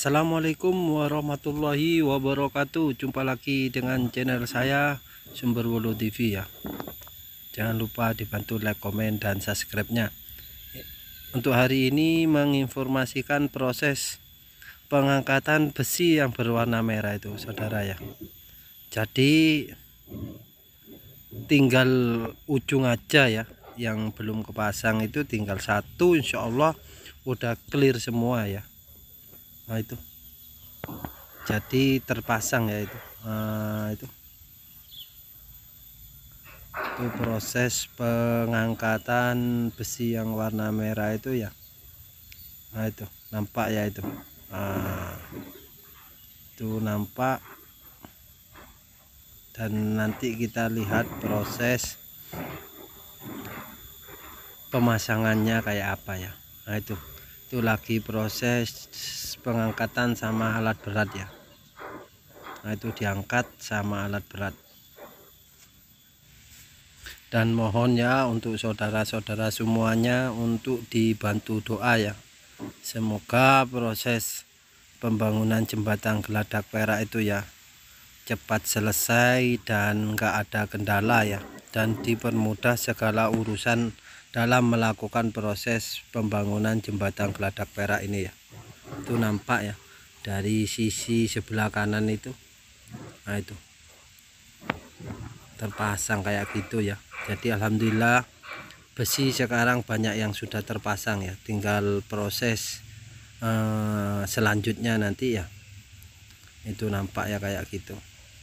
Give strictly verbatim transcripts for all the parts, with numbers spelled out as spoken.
Assalamualaikum warahmatullahi wabarakatuh. Jumpa lagi dengan channel saya Sumberwulu T V ya. Jangan lupa dibantu like, komen, dan subscribe-nya. Untuk hari ini menginformasikan proses pengangkatan besi yang berwarna merah itu, saudara ya. Jadi tinggal ujung aja ya, yang belum kepasang itu tinggal satu, insya Allah udah clear semua ya. Nah itu jadi terpasang ya itu. Nah, itu itu proses pengangkatan besi yang warna merah itu ya. Nah itu nampak ya itu. Nah, itu nampak, dan nanti kita lihat proses pemasangannya kayak apa ya. Nah itu itu lagi proses pengangkatan sama alat berat ya. Nah itu diangkat sama alat berat, dan mohon ya untuk saudara-saudara semuanya untuk dibantu doa ya, semoga proses pembangunan jembatan Geladak Perak itu ya cepat selesai dan enggak ada kendala ya, dan dipermudah segala urusan dalam melakukan proses pembangunan jembatan Geladak Perak ini ya. Itu nampak ya dari sisi sebelah kanan itu. Nah itu terpasang kayak gitu ya. Jadi alhamdulillah besi sekarang banyak yang sudah terpasang ya, tinggal proses eh, selanjutnya nanti ya. Itu nampak ya kayak gitu.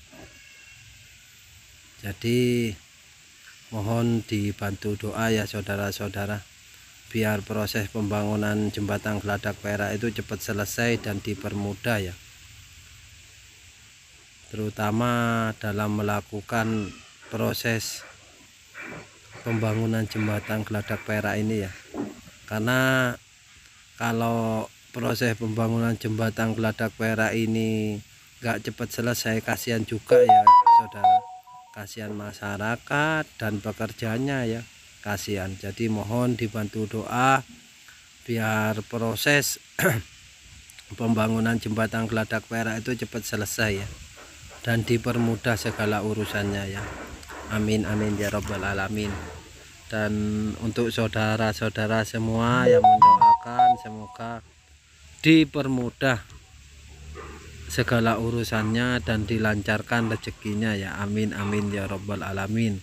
Jadi mohon dibantu doa ya saudara-saudara, biar proses pembangunan jembatan Geladak Perak itu cepat selesai dan dipermudah ya, terutama dalam melakukan proses pembangunan jembatan Geladak Perak ini ya. Karena kalau proses pembangunan jembatan Geladak Perak ini nggak cepat selesai, kasihan juga ya saudara, kasihan masyarakat dan pekerjanya ya, kasihan. Jadi mohon dibantu doa biar proses pembangunan jembatan Geladak Perak itu cepat selesai ya, dan dipermudah segala urusannya ya. Amin amin ya robbal alamin. Dan untuk saudara-saudara semua yang mendoakan, semoga dipermudah segala urusannya dan dilancarkan rezekinya ya. Amin amin ya robbal alamin.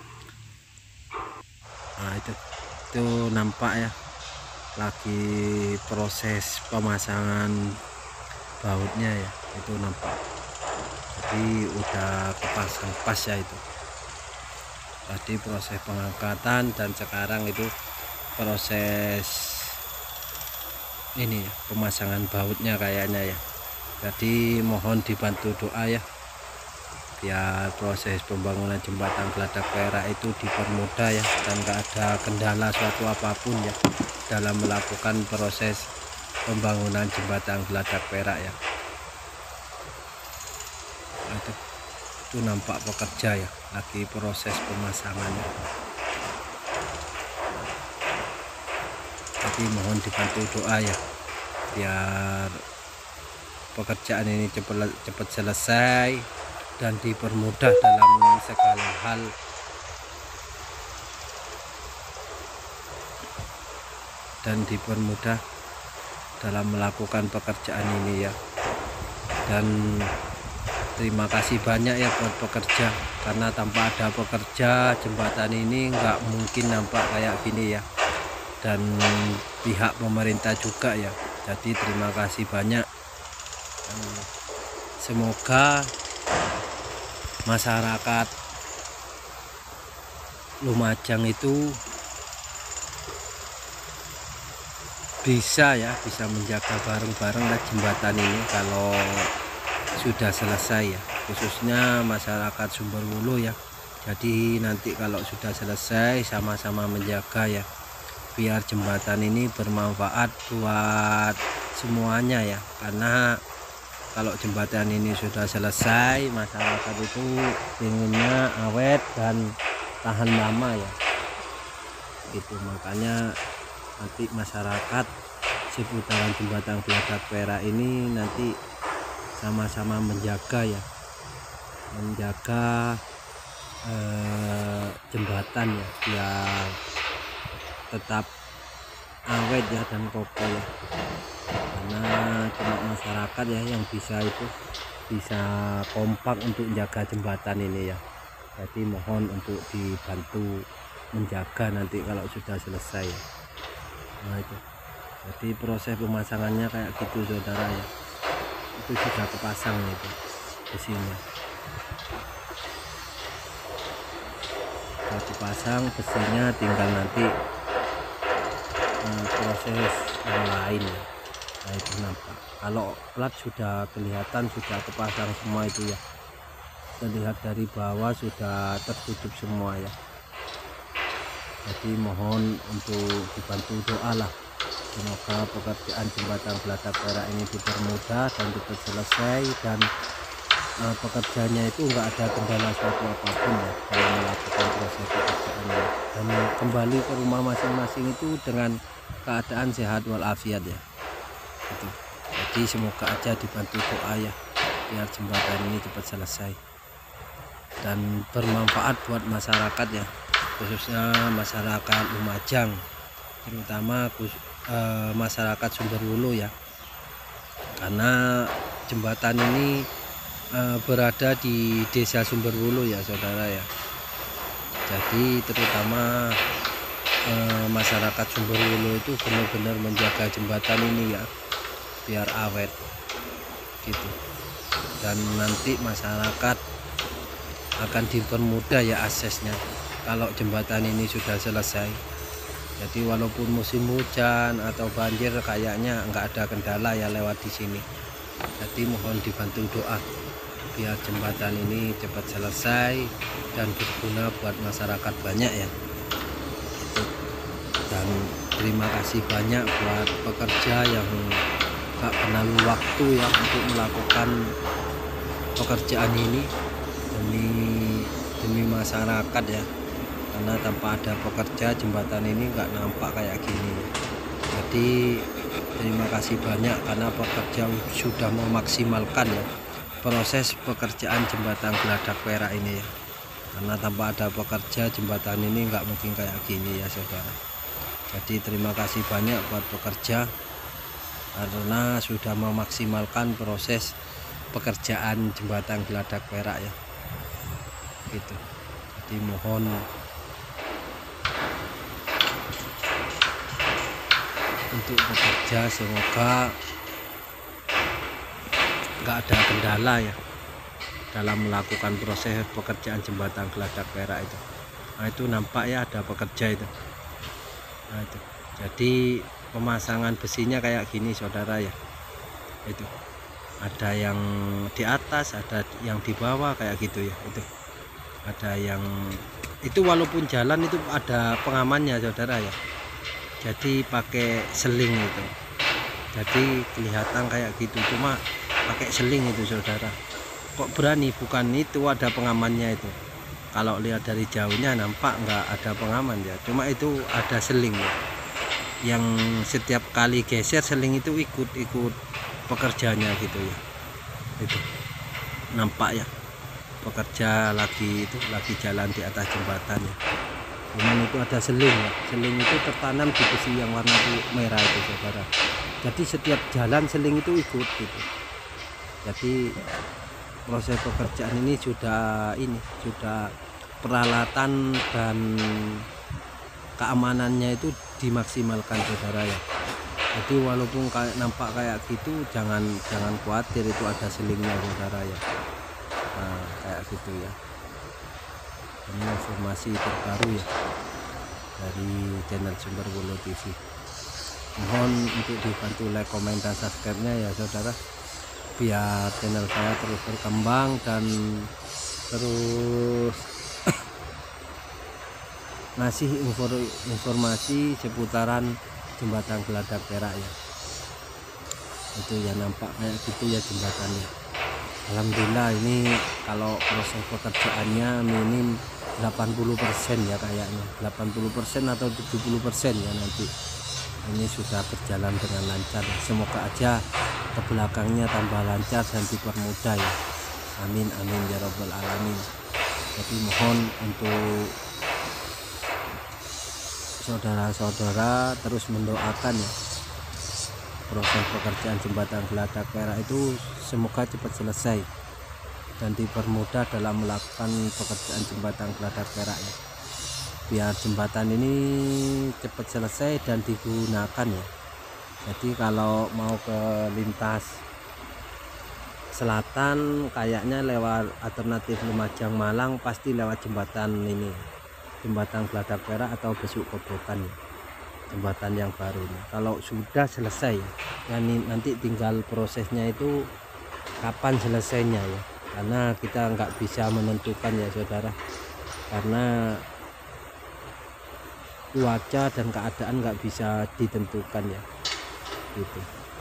Nah itu itu nampak ya, lagi proses pemasangan bautnya ya, itu nampak. Jadi udah kepasang pas ya itu. Tadi proses pengangkatan dan sekarang itu proses ini ya, pemasangan bautnya kayaknya ya. Jadi mohon dibantu doa ya, biar proses pembangunan jembatan Geladak Perak itu dipermudah ya, dan gak ada kendala suatu apapun ya dalam melakukan proses pembangunan jembatan Geladak Perak ya. Nah, itu, itu nampak pekerja ya, lagi proses pemasangannya. Jadi mohon dibantu doa ya, biar pekerjaan ini cepat cepat selesai dan dipermudah dalam segala hal, dan dipermudah dalam melakukan pekerjaan ini ya. Dan terima kasih banyak ya buat pekerja, karena tanpa ada pekerja jembatan ini nggak mungkin nampak kayak gini ya, dan pihak pemerintah juga ya. Jadi terima kasih banyak. Semoga masyarakat Lumajang itu bisa ya, bisa menjaga bareng-bareng jembatan ini kalau sudah selesai ya, khususnya masyarakat Sumberwulu ya. Jadi nanti kalau sudah selesai sama-sama menjaga ya, biar jembatan ini bermanfaat buat semuanya ya. Karena kalau jembatan ini sudah selesai, masyarakat itu inginnya awet dan tahan lama ya. Itu makanya nanti masyarakat seputaran jembatan Geladak Perak ini nanti sama-sama menjaga ya, menjaga eh, jembatan ya, biar tetap awet ya dan kokoh ya, karena cuma masyarakat ya yang bisa itu bisa kompak untuk menjaga jembatan ini ya. Jadi mohon untuk dibantu menjaga nanti kalau sudah selesai ya. Nah itu, jadi proses pemasangannya kayak gitu saudara ya, itu sudah kepasang itu besinya, sudah dipasang besinya, tinggal nanti eh, proses yang lain ya. Nah itu nampak, kalau plat sudah kelihatan sudah kepasang semua itu ya, terlihat dari bawah sudah tertutup semua ya. Jadi mohon untuk dibantu doa lah, semoga pekerjaan jembatan Geladak Perak ini dipermudah dan cepat selesai, dan uh, pekerjanya itu enggak ada kendala suatu apapun ya dalam melakukan proses pekerjaan ini, dan kembali ke rumah masing-masing itu dengan keadaan sehat walafiat ya gitu. Jadi semoga aja dibantu doa ya, biar jembatan ini cepat selesai dan bermanfaat buat masyarakat ya, khususnya masyarakat Lumajang, terutama eh, masyarakat Sumberwulu ya, karena jembatan ini eh, berada di desa Sumberwulu ya saudara ya. Jadi terutama eh, masyarakat Sumberwulu itu benar-benar menjaga jembatan ini ya, biar awet gitu, dan nanti masyarakat akan dipermudah ya aksesnya kalau jembatan ini sudah selesai. Jadi walaupun musim hujan atau banjir kayaknya nggak ada kendala ya lewat di sini. Jadi mohon dibantu doa biar jembatan ini cepat selesai dan berguna buat masyarakat banyak ya itu. Dan terima kasih banyak buat pekerja yang gak kenal waktu ya untuk melakukan pekerjaan ini demi demi masyarakat ya, karena tanpa ada pekerja jembatan ini nggak nampak kayak gini. Jadi terima kasih banyak karena pekerja sudah memaksimalkan ya proses pekerjaan jembatan Geladak Perak ini ya, karena tanpa ada pekerja jembatan ini nggak mungkin kayak gini ya saudara. Jadi terima kasih banyak buat pekerja karena sudah memaksimalkan proses pekerjaan jembatan Geladak Perak ya gitu. Jadi mohon untuk bekerja, semoga nggak ada kendala ya dalam melakukan proses pekerjaan jembatan Geladak Perak itu. Nah itu nampak ya ada pekerja itu. Nah itu, jadi pemasangan besinya kayak gini saudara ya, itu ada yang di atas, ada yang di bawah kayak gitu ya, itu ada yang itu walaupun jalan itu ada pengamannya saudara ya, jadi pakai seling itu, jadi kelihatan kayak gitu, cuma pakai seling itu saudara. Kok berani, bukan itu ada pengamannya itu, kalau lihat dari jauhnya nampak nggak ada pengaman ya, cuma itu ada seling ya, yang setiap kali geser seling itu ikut-ikut pekerjanya gitu ya, itu nampak ya pekerja lagi itu lagi jalan di atas jembatan ya. Cuman itu ada seling ya, seling itu tertanam di besi yang warna merah itu saudara, jadi setiap jalan seling itu ikut gitu. Jadi proses pekerjaan ini sudah ini sudah peralatan dan keamanannya itu dimaksimalkan saudara ya. Jadi walaupun kayak nampak kayak gitu, jangan jangan khawatir, itu ada selingnya saudara ya. Nah kayak gitu ya, ini informasi terbaru ya dari channel Sumberwulu T V. Mohon untuk dibantu like, komen, dan subscribe nya ya saudara, biar channel saya terus berkembang dan terus ngasih informasi seputaran jembatan Geladak Perak ya. Itu ya nampak kayak gitu ya jembatannya. Alhamdulillah ini kalau proses pekerjaannya minim delapan puluh persen ya kayaknya, delapan puluh persen atau tujuh puluh persen ya nanti ini sudah berjalan dengan lancar. Semoga aja ke belakangnya tambah lancar dan dipermudah ya. Amin amin ya robbal alamin. Jadi mohon untuk saudara-saudara terus mendoakan ya, proses pekerjaan jembatan Geladak Perak itu semoga cepat selesai dan dipermudah dalam melakukan pekerjaan jembatan Geladak Perak ya, biar jembatan ini cepat selesai dan digunakan ya. Jadi kalau mau ke lintas selatan kayaknya lewat alternatif Lumajang Malang pasti lewat jembatan ini, jembatan Geladak Perak atau Besuk Kobokan ya, jembatan yang baru ini. Kalau sudah selesai ya, nanti tinggal prosesnya itu kapan selesainya ya, karena kita nggak bisa menentukan ya saudara, karena cuaca dan keadaan nggak bisa ditentukan ya gitu.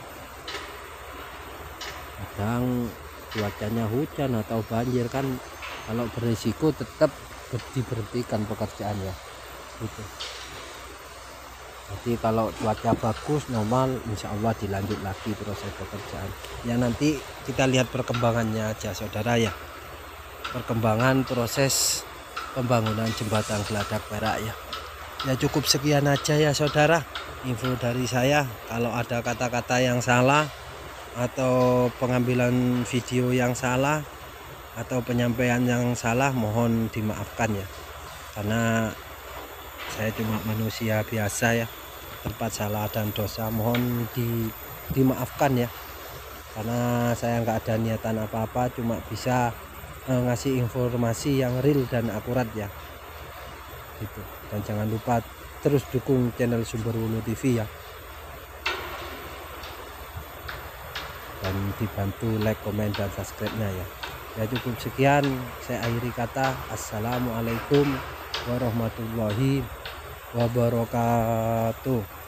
Kadang cuacanya hujan atau banjir kan, kalau berisiko tetap diberhentikan pekerjaannya gitu. Jadi kalau cuaca bagus normal, insya Allah dilanjut lagi proses pekerjaan ya. Nanti kita lihat perkembangannya aja saudara ya, perkembangan proses pembangunan jembatan Geladak Perak ya. Ya cukup sekian aja ya saudara info dari saya. Kalau ada kata-kata yang salah atau pengambilan video yang salah atau penyampaian yang salah, mohon dimaafkan ya, karena saya cuma manusia biasa ya, tempat salah dan dosa mohon di, dimaafkan ya, karena saya nggak ada niatan apa-apa, cuma bisa eh, ngasih informasi yang real dan akurat ya gitu. Dan jangan lupa terus dukung channel Sumberwulu T V ya, dan dibantu like, komen, dan subscribe-nya ya. Ya cukup sekian, saya akhiri kata assalamualaikum warahmatullahi wabarakatuh.